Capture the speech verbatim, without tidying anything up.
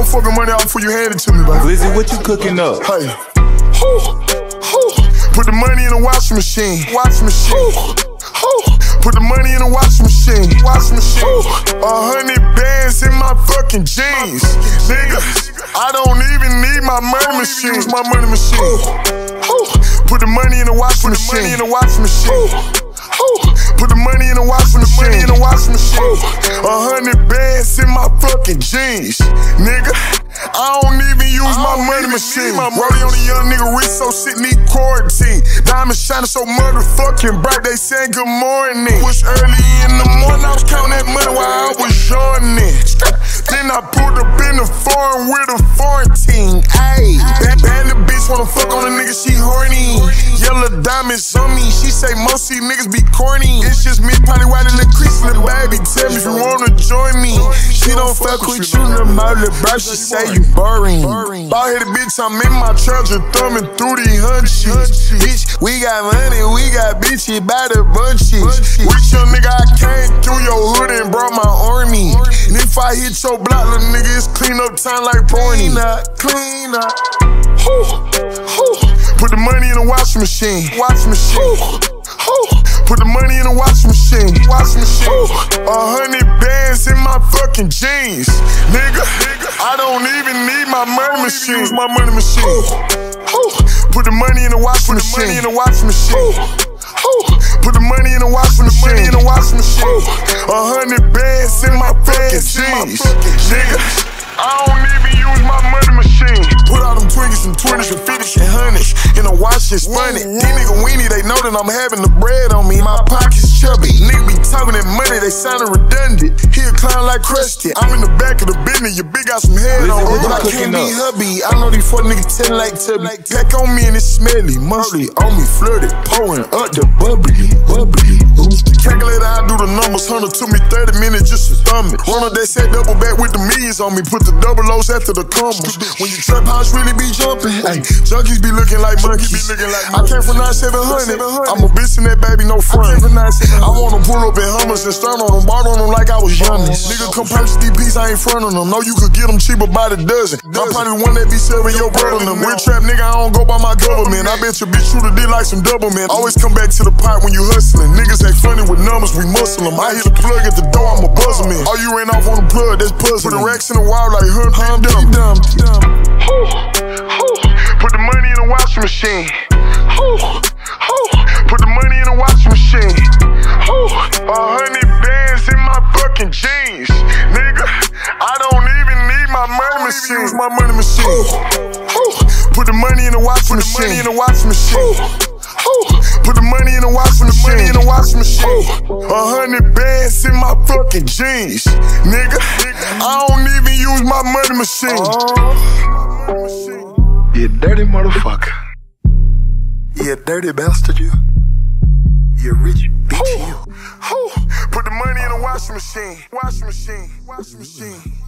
fucking money out before you hand it to me, baby. Lizzie, what you cooking up? Hey. Hoo, hoo. Put the money in the washing machine. Washing machine. Hoo, hoo. Put the money in the washing machine. Washing machine. A hundred bands in my fucking jeans. Nigga, I don't even need my money machine. My money machine. Put the money in the washing machine. Money in the washing machine. Put the money in the washing machine. Money in the washing machine. A hundred bands in my fucking jeans. Nigga, I don't even use my money machine. Rollie on a young nigga rich, so shit need quarantine. Diamonds shining so motherfucking bright, they saying good morning. Was early in the morning, I was counting that money while I was yawning. Then I pulled up in the foreign with a foreign team. Ayy, bad, bad little bitch wanna fuck on a nigga, she horny. Yellow diamonds on me, she say most these niggas be corny. It's just me, probably white in the crease, little baby. Tell me if you wanna join me. She don't fuck with you no more, little bro, she say you boring. Bald-headed bitch, I'm in my Charger thumbing through these hunches. Bitch, we got money, we got bitches by the bunches. Rich young nigga, I came through your hood and brought my army. And if I hit your block, little nigga, it's clean up time like porny. Clean up, put the money in the washing machine. Washing machine. Put the money in the washing machine. Washing machine. A hundred bands in my fucking jeans. Nigga, I don't even need my money machine. My money machine. Put the money in the washing machine. In the washing machine. Put the money in the washing machine. In the washing machine. A hundred bands in my fucking jeans. Nigga, I don't even use my money machine. Put all them twenties and twenties and fifties and hundreds in a watch that's funny. These nigga weenie, they know that I'm having the bread on me. My pockets chubby. Nigga be talking that money, they sounding redundant. He a clown like Krusty. I'm in the back of the business, your big got some head on me. But I can't be hubby. I know these four niggas tell like Tubby. Pack on me and it's smelly. Musty on me, flirted, pouring up the bubbly, bubbly. Calculator, I do the numbers. Hundred to me, thirty minutes just to thumb it. Run up, they said double back with the millions on me. Put the double O's after the commas. When you trap house really be jumping, ay, junkies be looking like monkeys. Be looking like I came from nine seven hundred. I'm a bitch in that baby, no front. I wanna pull up in Hummers and stun on them, bought on them like I was youngest. Nigga come purchase these pieces, I ain't front on them. Know you could get them cheaper by the dozen. I'm probably the one that be serving your brother them. Real trap nigga, I don't go by my government. I bet your bitch shooter did like some double man. Always come back to the pot when you hustling. Niggas act funny with numbers, we muscle them. I hit the plug at the door, I'ma buzz them in. All you ran off on the plug, that's puzzling. Put the racks in the wall like hun, hun, dumb, dumb, dumb. Put the money in the washing machine. Put the money in the washing machine. A hundred bands in my fucking jeans. Nigga, I don't even need my money machine. My money machine. Put the money in the washing machine. Money in the washing machine. Put the money in the washing machine. In the washing machine. A hundred bands in my fucking jeans. Nigga, I don't even use my money machine. You dirty motherfucker. You dirty bastard, you. You rich bitch, you. Put the money in the washing machine. Washing machine. Washing machine.